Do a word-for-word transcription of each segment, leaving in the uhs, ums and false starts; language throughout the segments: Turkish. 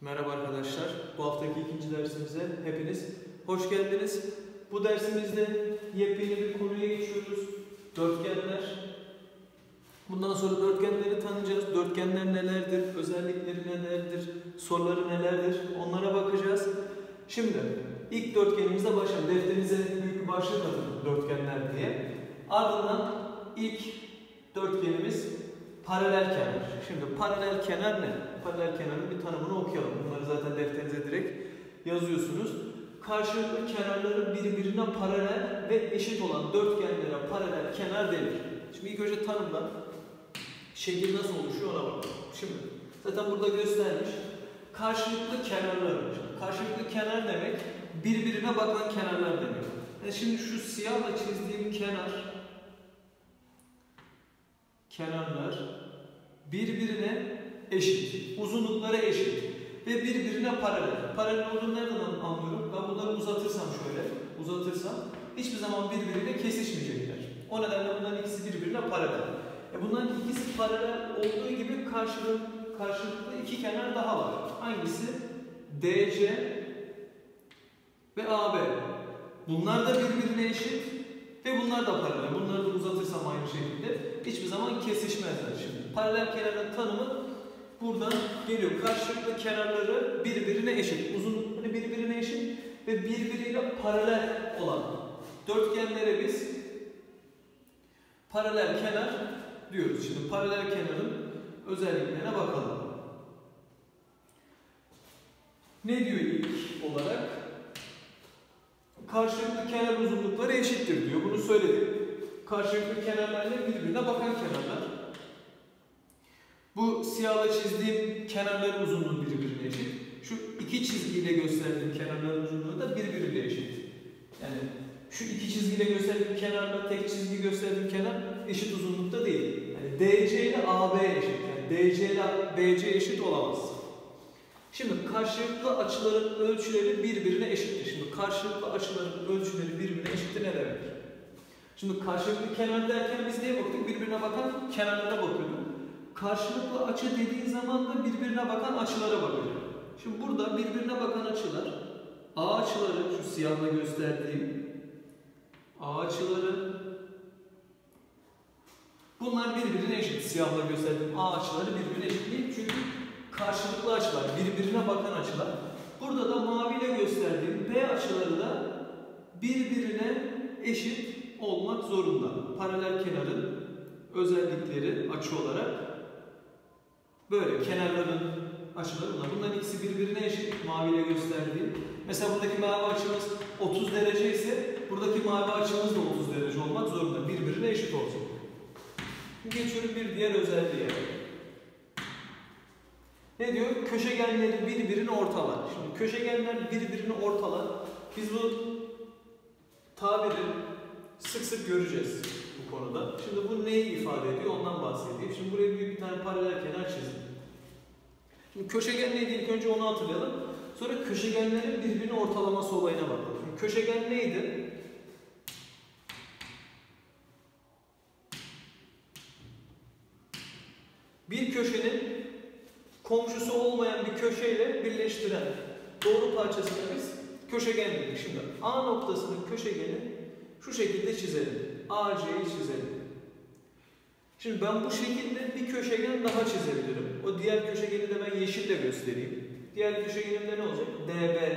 Merhaba arkadaşlar, bu haftaki ikinci dersimize hepiniz hoş geldiniz. Bu dersimizde yepyeni bir konuya geçiyoruz. Dörtgenler. Bundan sonra dörtgenleri tanıyacağız. Dörtgenler nelerdir, özellikleri nelerdir, soruları nelerdir, onlara bakacağız. Şimdi ilk dörtgenimizle başlayalım. Defterinize büyük bir başlık atın, dörtgenler diye. Ardından ilk dörtgenimiz paralel kenar. Şimdi paralel kenar ne? Paralel kenarın bir tanımını okuyalım. Bunları zaten defterinize direkt yazıyorsunuz. Karşılıklı kenarları birbirine paralel ve eşit olan dörtgenlere paralel kenar denir. Şimdi ilk önce tanımdan şekil nasıl oluşuyor ona bakalım. Şimdi zaten burada göstermiş. Karşılıklı kenarlar. Karşılıklı kenar demek birbirine bakan kenarlar demek. Yani şimdi şu siyahla çizdiğim kenar kenarlar birbirine eşit, uzunlukları eşit ve birbirine paralel. Paralel olduğunu nereden anlıyorum? Ben bunları uzatırsam şöyle, uzatırsam hiçbir zaman birbiriyle kesişmeyecekler. O nedenle bunların ikisi birbirine paralel. E bunların ikisi paralel olduğu gibi karşılıklı, karşılıklı iki kenar daha var. Hangisi? D C ve A B. Bunlar da birbirine eşit ve bunlar da paralel. Bunları da uzatırsam aynı şekilde hiçbir zaman kesişmezler. Şimdi paralel kenarın tanımı buradan geliyor. Karşılıklı kenarları birbirine eşit, uzunlukları birbirine eşit ve birbiriyle paralel olan dörtgenlere biz paralel kenar diyoruz. Şimdi paralel kenarın özelliklerine bakalım. Ne diyor ilk olarak? Karşılıklı kenar uzunlukları eşittir diyor. Bunu söyledik. Karşılıklı kenarlarla birbirine bakan kenarlar. Bu siyahla çizdiğim kenarların uzunluğu birbirine eşit. Şu iki çizgiyle gösterdiğim kenarların uzunluğu da birbiriyle eşit. Yani şu iki çizgiyle gösterdiğim kenarla tek çizgi gösterdiğim kenar eşit uzunlukta değil. Yani D C ile A B eşit. Yani D C ile B C eşit olamaz. Şimdi karşılıklı açıların ölçüleri birbirine eşittir. Şimdi karşılıklı açıların ölçüleri birbirine eşittir ne demek? Şimdi karşılıklı kenar derken biz neye baktık? Birbirine bakan kenarlara bakıyorduk. Karşılıklı açı dediği zaman da birbirine bakan açılara bakıyor. Şimdi burada birbirine bakan açılar, A açıları, şu siyahla gösterdiğim A açıları, bunlar birbirine eşit. Siyahla gösterdiğim A açıları birbirine eşit değil. Çünkü karşılıklı açılar, birbirine bakan açılar. Burada da maviyle gösterdiğim B açıları da birbirine eşit olmak zorunda. Paralel kenarın özellikleri açı olarak böyle. Kenarların açıları bunlar. Bunların ikisi birbirine eşit. Maviyle gösterdiğim. Mesela buradaki mavi açımız otuz derece ise buradaki mavi açımız da otuz derece olmak zorunda. Birbirine eşit olacak. Geçiyorum bir diğer özelliğe. Ne diyor? Köşegenleri birbirini ortalar. Şimdi köşegenler birbirini ortalar. Biz bu tabiri sık sık göreceğiz bu konuda. Şimdi bu neyi ifade ediyor? Ondan bahsediyor. Şimdi buraya bir tane paralel kenar çizdim. Şimdi köşegen neydi? İlk önce onu hatırlayalım. Sonra köşegenlerin birbirini ortalaması olayına bakalım. Şimdi köşegen neydi? Bir köşenin komşusu olmayan bir köşeyle birleştiren doğru parçasına biz köşegen dedik. Şimdi A noktasının köşegeni şu şekilde çizelim. A C'yi çizelim. Şimdi ben bu şekilde bir köşegen daha çizebilirim. O diğer köşegeni de ben yeşille göstereyim. Diğer köşegenimde ne olacak? D B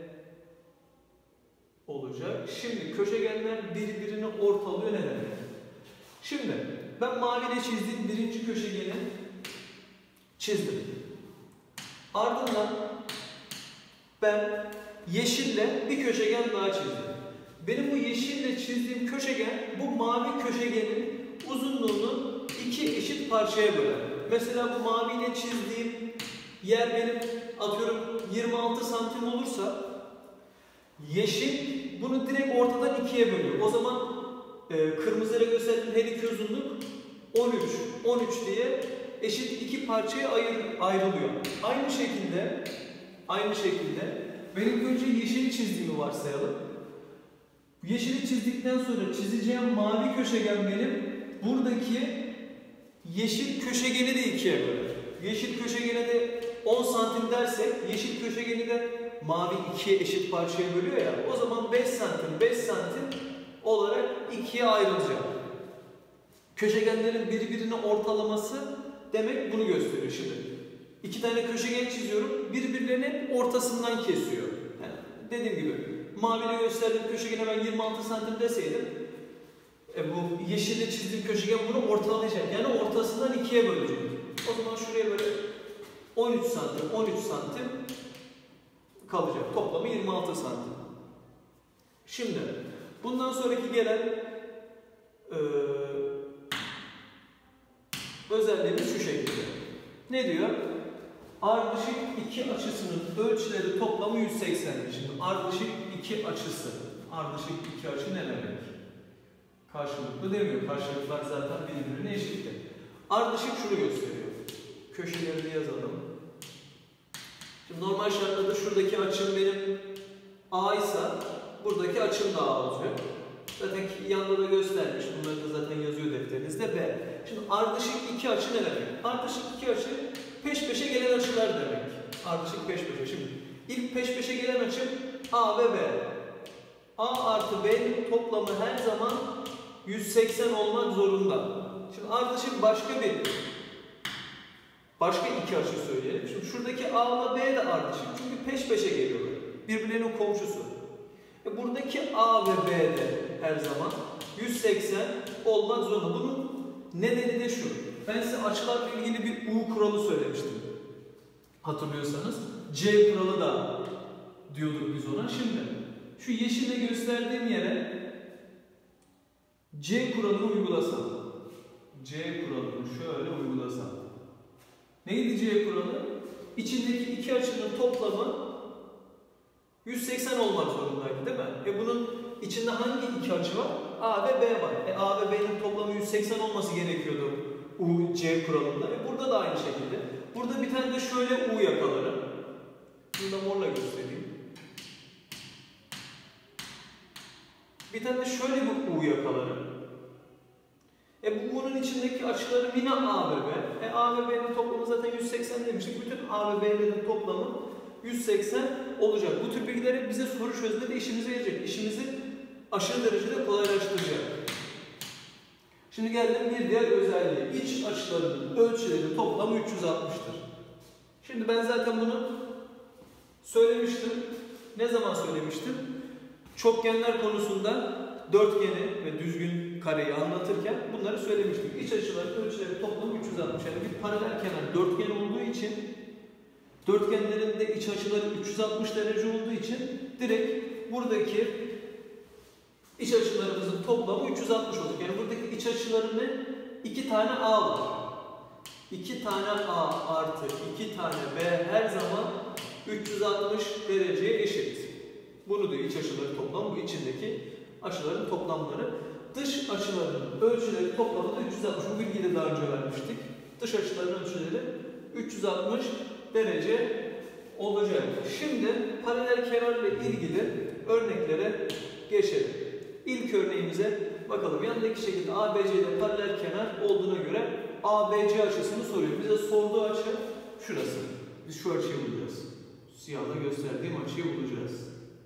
olacak. Şimdi köşegenler birbirini ortalıyor ne demek? Şimdi ben maviyle çizdiğim birinci köşegeni çizdim. Ardından ben yeşille bir köşegen daha çizdim. Benim bu yeşille çizdiğim köşegen bu mavi köşegenin uzunluğunu iki eşit parçaya böler. Mesela bu maviyle çizdiğim yer benim atıyorum yirmi altı santim olursa yeşil bunu direkt ortadan ikiye bölüyor. O zaman e, kırmızıyla gösterdiğim her iki uzunluk on üç, on üç diye eşit iki parçaya ayır, ayrılıyor. Aynı şekilde aynı şekilde benim önce yeşili çizdiğimi varsayalım. Yeşili çizdikten sonra çizeceğim mavi köşegen benim buradaki yeşil köşegeni de ikiye böler. Yeşil köşegene de on santim dersek yeşil köşegeni de mavi ikiye eşit parçaya bölüyor ya. O zaman beş santim beş santim olarak ikiye ayrılacak. Köşegenlerin birbirine ortalaması demek bunu gösteriyor şimdi. İki tane köşegen çiziyorum. Birbirlerinin ortasından kesiyor. Yani dediğim gibi maviyle gösterdiğim köşegene ben yirmi altı santim deseydim e bu yeşille çizdiğim köşegen bunu ortalayacak. Yani ortasından ikiye bölecek. O zaman şuraya böyle on üç santim on üç santim kalacak. Toplamı yirmi altı santim. Şimdi bundan sonraki gelen e, özelliğimiz şu şekilde. Ne diyor? Ardışık iki açısının ölçüleri toplamı yüz seksen. Şimdi ardışık iki açısı. Ardışık iki açı ne demek? Karşılıklı demiyor. Karşılıklar zaten birbirine eşittir. Ardışık şunu gösteriyor. Köşelerini yazalım. Şimdi normal şartlarda şuradaki açım benim A ise buradaki açım da A olacak. Zaten yanında da göstermiş. Bunları da zaten yazıyor defterinizde B. Şimdi ardışık iki açı ne demek? Ardışık iki açı peş peşe gelen açılar demek. Ardışık peş peşe. Şimdi ilk peş peşe gelen açı A ve B. A artı B'nin toplamı her zaman yüz seksen olmak zorunda. Şimdi ardışık başka bir başka iki açı söyleyelim. Şimdi şuradaki A ile B de ardışık. Çünkü peş peşe geliyorlar. Birbirlerinin komşusu. E buradaki A ve B de her zaman yüz seksen olmak zorunda. Bunun nedeni de şu. Ben size açılarla ilgili bir U kuralı söylemiştim. Hatırlıyorsanız. C kuralı da diyorduk biz ona. Şimdi şu yeşille gösterdiğim yere C kuralını uygulasam. C kuralını şöyle uygulasam. Neydi C kuralı? İçindeki iki açının toplamı yüz seksen olmak zorundaydı değil mi? E bunun içinde hangi iki açı var? A ve B var. E A ve B'nin toplamı yüz seksen olması gerekiyordu U C kuralında. E burada da aynı şekilde. Burada bir tane de şöyle U yakalarım. Bunu da morla göstereyim. Bir tane de şöyle bir U yakalarım. E bu U'nun içindeki açılarım yine A ve B. E A ve B'nin toplamı zaten yüz seksen demiştik. Bütün A ve B'lerin toplamı yüz seksen olacak. Bu tür bilgiler bize soru çözmede de işimize yarayacak. İşimizi aşırı derecede kolaylaştıracak. Şimdi geldim bir diğer özelliği. İç açılarının ölçüleri toplamı üç yüz altmıştır. Şimdi ben zaten bunu söylemiştim. Ne zaman söylemiştim? Çokgenler konusunda dörtgeni ve düzgün kareyi anlatırken bunları söylemiştim. İç açıların ölçüleri toplamı üç yüz altmış. Yani bir paralel kenar dörtgen olduğu için dörtgenlerin de iç açıları üç yüz altmış derece olduğu için direkt buradaki iç açılarımızın toplamı üç yüz altmış olacak. Yani buradaki iç açılarının iki tane A var. iki tane A artı iki tane B her zaman üç yüz altmış dereceye eşit. Bunu diyor iç açıları toplamı. Bu içindeki açıların toplamları. Dış açıların ölçüleri toplamı da üç yüz altmış. Bu bilgiyi de daha önce vermiştik. Dış açıların ölçüleri üç yüz altmış derece olacak. Şimdi paralel kenarla ilgili örneklere geçelim. İlk örneğimize bakalım. Yandaki şekilde A B C'de paralel kenar olduğuna göre A B C açısını soruyor. Bize sorduğu açı şurası. Biz şu açıyı bulacağız. Siyahla gösterdiğim açıyı bulacağız.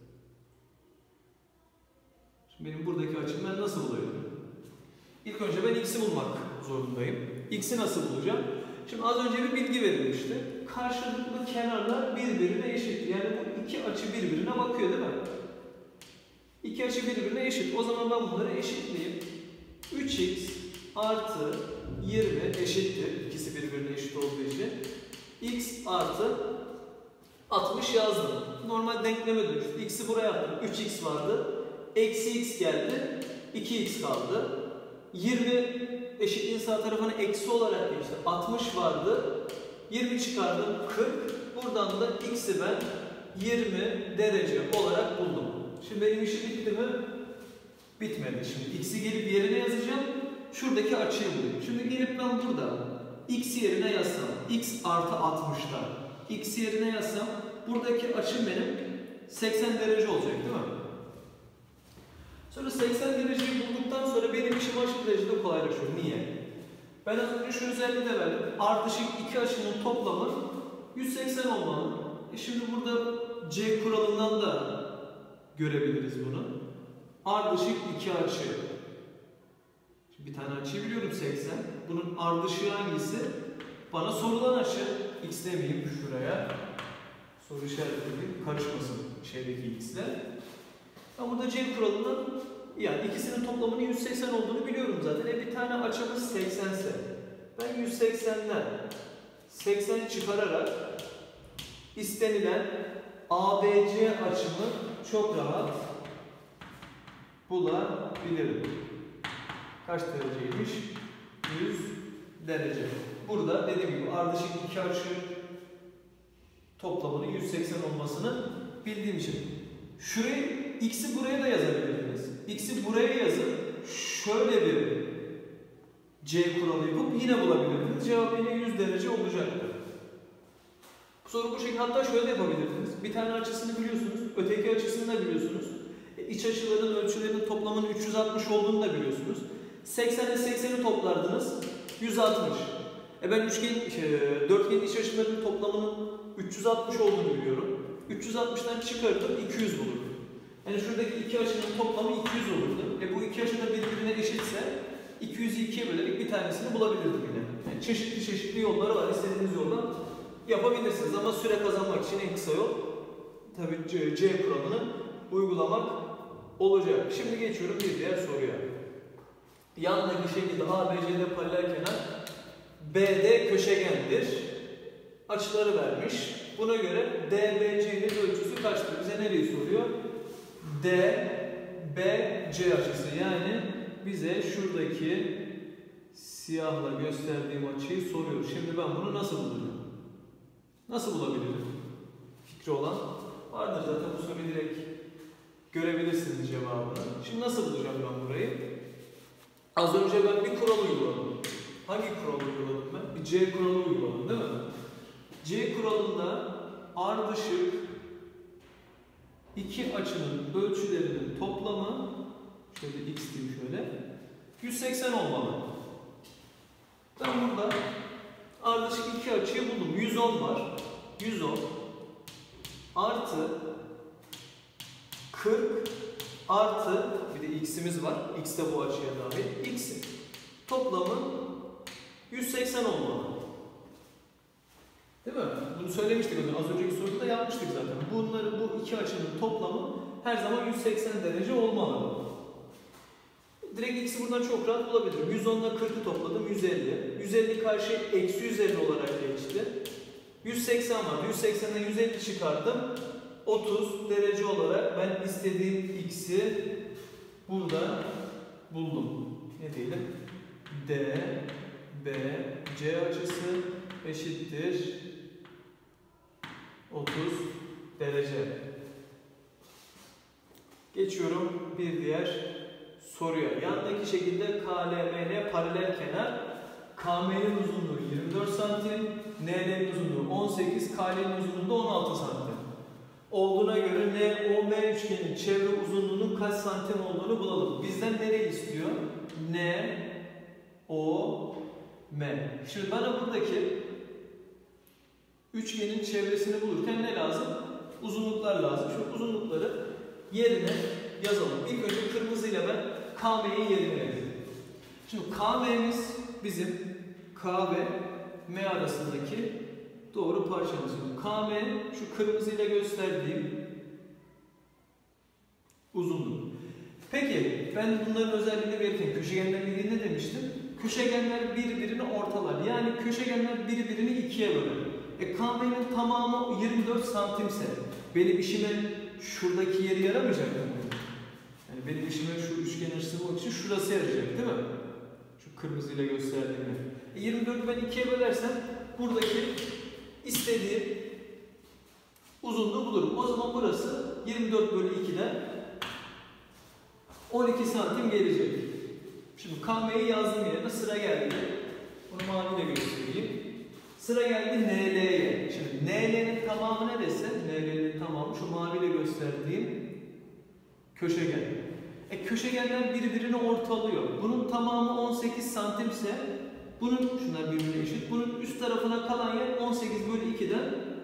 Şimdi benim buradaki açım ben nasıl buluyorum? İlk önce ben x'i bulmak zorundayım. X'i nasıl bulacağım? Şimdi az önce bir bilgi verilmişti. Karşılıklı kenarlar birbirine eşit. Yani bu iki açı birbirine bakıyor değil mi? İki açı birbirine eşit. O zaman ben bunları eşitleyeyim. üç x artı yirmi eşittir. İkisi birbirine eşit olduğu için. X artı altmış yazdım. Normal denkleme dönüştü. X'i buraya attım. üç x vardı. Eksi x geldi. iki x kaldı. yirmi eşitliğin sağ tarafına eksi olarak geçti. altmış vardı. yirmi çıkardım. kırk. Buradan da x'i ben yirmi derece olarak buldum. Şimdi benim işim bitti mi? Bitmedi. Şimdi x'i gelip yerine yazacağım. Şuradaki açıyı bulayım. Şimdi gelip ben burada x yerine yazsam. X artı altmışta. X yerine yazsam. Buradaki açım benim seksen derece olacak değil mi? Sonra seksen dereceyi bulduktan sonra benim işim aşırı derecede kolaylaşıyor. Niye? Ben az önce şu özelliği de verdim. Ardışık iki açının toplamı yüz seksen olmalı. E şimdi burada C kuralından da görebiliriz bunu. Ardışık iki açı. Şimdi bir tane açıyı biliyorum seksen. Bunun ardışığı hangisi? Bana sorulan açı. X demeyeyim şuraya. Soru işaretleri karışmasın şeydeki x'ler. Ben burada C kuralından yani ikisinin toplamının yüz seksen olduğunu biliyorum zaten. E bir tane açımız seksen ise ben yüz seksenden seksen çıkararak istenilen A B C açımı çok rahat bulabilirim. Kaç dereceymiş? yüz derece. Burada dediğim gibi ardışık iki açı toplamının yüz seksen olmasını bildiğim için. Şurayı, x'i buraya da yazabilirdiniz. X'i buraya yazıp şöyle bir C kuralı yapıp yine bulabilirdiniz. Cevap yine yüz derece olacaktı. Bu soru bu şekilde, hatta şöyle de yapabilirdiniz. Bir tane açısını biliyorsunuz, öteki açısını da biliyorsunuz. E, iç açıların ölçülerinin toplamının üç yüz altmış olduğunu da biliyorsunuz. seksen ile sekseni toplardınız, yüz altmış. E ben üçgen, şey, dörtgenin iç açılarının toplamının üç yüz altmış olduğunu biliyorum. üç yüz altmıştan çıkardım, iki yüz bulurdum. Yani şuradaki iki açının toplamı iki yüz olurdu. E bu iki açı da birbirine eşitse iki yüzü ikiye bölerek bir tanesini bulabilirdim yine. Yani çeşitli çeşitli yolları var. İstediğiniz yoldan yapabilirsiniz ama süre kazanmak için en kısa yol tabii C, C kuralını uygulamak olacak. Şimdi geçiyorum bir diğer soruya. Yandaki şekilde A B C'de paralel kenar B D köşegendir. Açıları vermiş. Buna göre D B C'nin ölçüsü kaçtır? Bize nereyi soruyor? D B C açısı. Yani bize şuradaki siyahla gösterdiğim açıyı soruyor. Şimdi ben bunu nasıl bulacağım? Nasıl bulabilirim? Fikri olan vardır zaten, bu soruyu direkt görebilirsiniz cevabını. Şimdi nasıl bulacağım ben burayı? Az önce ben bir kural uyguladım. Hangi kural uyguladım ben? Bir C kuralı uyguladım değil mi? C kuralında ardışık iki açının ölçülerinin toplamı, şöyle x diyeyim şöyle, yüz seksen olmalı. Ben burada ardışık iki açıyı buldum. yüz on var. yüz on artı kırk artı bir de x'imiz var. X de bu açıya dahil. X'in toplamı yüz seksen olmalı. Değil mi? Bunu söylemiştik az önceki soruda da yapmıştık zaten. Bunları, bu iki açının toplamı her zaman yüz seksen derece olmalı. Direkt x'i buradan çok rahat bulabilirim. yüz on ile kırkı topladım, yüz elli. yüz elli karşı eksi yüz elli olarak geçti. yüz seksen var. yüz seksenden yüz elli çıkardım. otuz derece olarak ben istediğim x'i burada buldum. Ne diyelim? D, B, C açısı eşittir otuz derece. Geçiyorum bir diğer soruya. Yandaki şekilde K L M N paralel kenar. K M'nin uzunluğu yirmi dört santim, N L'nin uzunluğu on sekiz, K L'nin uzunluğu da on altı santim. Olduğuna göre N O M üçgenin çevre uzunluğunun kaç santim olduğunu bulalım. Bizden nereyi istiyor? N O M. Şimdi bana buradaki üçgenin çevresini bulurken ne lazım? Uzunluklar lazım. Şu uzunlukları yerine yazalım. İlk önce kırmızıyla ben K M'yi yerine yazayım. Şimdi K M'miz bizim K ve M arasındaki doğru parçamız. K M şu kırmızıyla gösterdiğim uzunluk. Peki ben bunların özelliğini verirken köşegenler birliği ne demiştim? Köşegenler birbirini ortalar. Yani köşegenler birbirini ikiye bölür. E K M'nin tamamı yirmi dört santimse benim işime şuradaki yeri yaramayacak mı? Yani benim işime şu üçgen açısı bulmak için şurası yarayacak değil mi? Şu kırmızıyla gösterdiğim yer. E yirmi dört'ü ben ikiye bölersem buradaki istediğim uzunluğu bulurum. O zaman burası yirmi dört bölü iki'den on iki santim gelecek. Şimdi K M'yi yazdım yerine, sıra geldi. Bunu maviyle göstereyim. Sıra geldi N L'ye. Şimdi N L'nin tamamı ne dese? N L'nin tamamı şu maviyle gösterdiğim köşegen. E köşegenler birbirini ortalıyor. Bunun tamamı on sekiz santimse bunun, şunlar birbirine eşit. Bunun üst tarafına kalan yer on sekiz bölü iki'den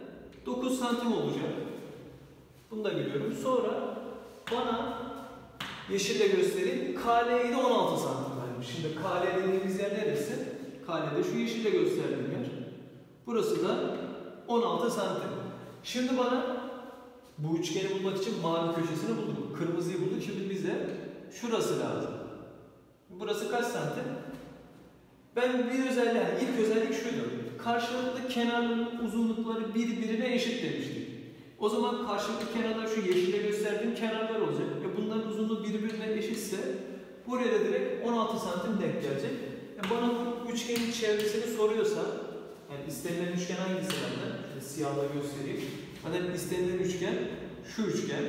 dokuz santim olacak. Bunu da biliyorum. Sonra bana yeşille göstereyim. K L'yi de on altı santim vermiş. Şimdi K L dediğimiz yer neresi? K L'de şu yeşille gösterdiğim yer. Burası da on altı santim. Şimdi bana bu üçgeni bulmak için mavi köşesini bulduk. Kırmızıyı bulduk. Şimdi bize şurası lazım. Burası kaç santim? Ben bir özelliği, ilk özellik şuydu. Karşılıklı kenarların uzunlukları birbirine eşit demiştik. O zaman karşılıklı kenarlar şu yeşile gösterdiğim kenarlar olacak. E bunların uzunluğu birbirine eşitse buraya da direkt on altı santim denk gelecek. E bana bu üçgenin çevresini soruyorsa, yani istenilen üçgen hangisi benden? Şöyle siyahla göstereyim. Hani istenilen üçgen şu üçgen.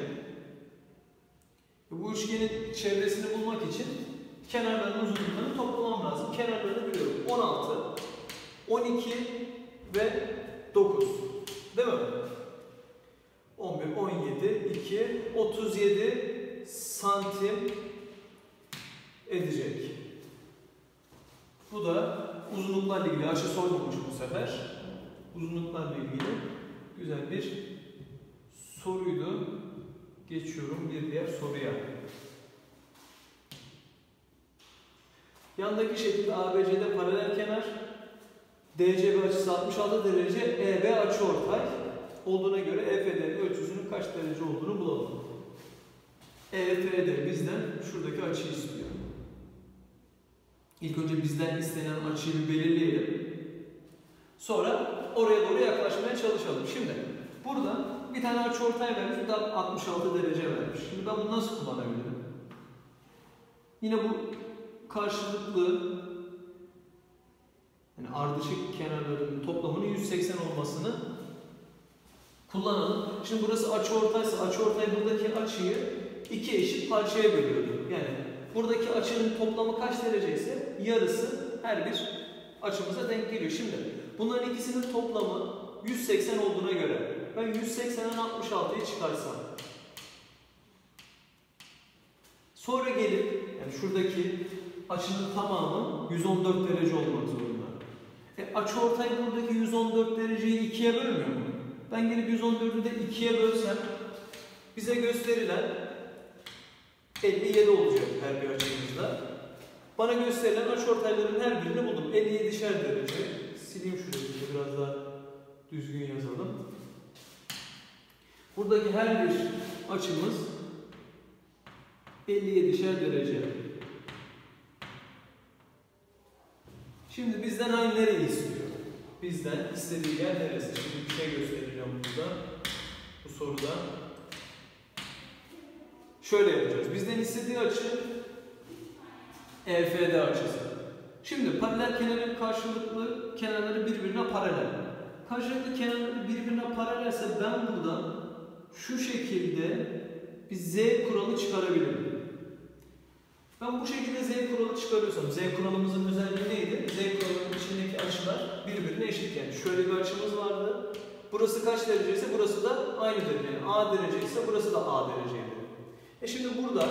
E bu üçgenin çevresini bulmak için kenarların uzunluklarını toplamam lazım. Kenarlarını biliyorum. on altı, on iki ve dokuz. Değil mi? on bir, on yedi, iki, otuz yedi santim edecek. Bu da uzunluklarla ilgili. Açı sormamış bu sefer. Uzunluklarla ilgili güzel bir soruydu. Geçiyorum bir diğer soruya. Yandaki şekilde A B C'de paralel kenar, D C B açısı altmış altı derece, E B açıortay olduğuna göre E F D ölçüsünün kaç derece olduğunu bulalım. E F D bizden şuradaki açıyı istiyor. İlk önce bizden istenen açıyı belirleyelim. Sonra oraya doğru yaklaşmaya çalışalım. Şimdi burada bir tane açıortay vermiş, bir de altmış altı derece vermiş. Şimdi ben bunu nasıl kullanabilirim? Yine bu karşılıklı, yani ardışık kenarlarının toplamının yüz seksen olmasını kullanalım. Şimdi burası açıortaysa açıortay buradaki açıyı iki eşit parçaya bölüyordu. Yani buradaki açının toplamı kaç derece ise yarısı her bir açımıza denk geliyor. Şimdi bunların ikisinin toplamı yüz seksen olduğuna göre ben yüz seksenden altmış altıyı çıkarsam, sonra gelip yani şuradaki açının tamamı yüz on dört derece olmak zorunda. E, açıortay buradaki yüz on dört dereceyi ikiye bölmüyor mu? Ben gelip yüz on dördü de ikiye bölsem bize gösterilen elli yedi olacak her bir açımızda. Bana gösterilen açıortayların her birini buldum. elli yedişer derece. Sileyim şurayı, biraz daha düzgün yazalım. Buradaki her bir açımız elli yedişer derece. Şimdi bizden aynı nereyi istiyor? Bizden istediği yer neresi? Şimdi bir şey göstereceğim burada. Bu soruda. Şöyle yapacağız. Bizden istediği açı E F D açısı. Şimdi paralel kenarın karşılıklı kenarları birbirine paralel. Karşılıklı kenarları birbirine paralelse ben buradan şu şekilde bir Z kuralı çıkarabilirim. Ben bu şekilde Z kuralı çıkarıyorsam, Z kuralımızın özelliği neydi? Z kuralının içindeki açılar birbirine eşit. Yani şöyle bir açımız vardı. Burası kaç derece ise burası da aynı derece. Yani A derece ise burası da A dereceydi. E şimdi burada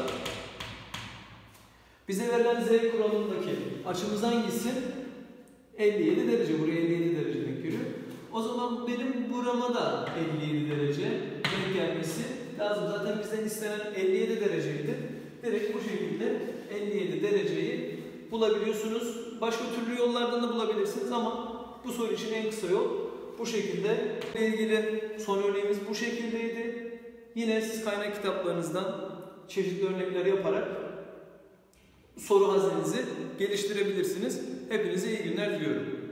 bize verilen Z kuralındaki açımız hangisi? elli yedi derece. Buraya elli yedi derece denk geliyor. O zaman benim burama da elli yedi derece denk gelmesi lazım. Zaten bizden istenen elli yedi dereceydi. Direkt bu şekilde elli yedi dereceyi bulabiliyorsunuz. Başka türlü yollardan da bulabilirsiniz ama bu soru için en kısa yol bu şekilde. Ile ilgili son örneğimiz bu şekildeydi. Yine siz kaynak kitaplarınızdan çeşitli örnekler yaparak soru haznenizi geliştirebilirsiniz. Hepinize iyi günler diliyorum.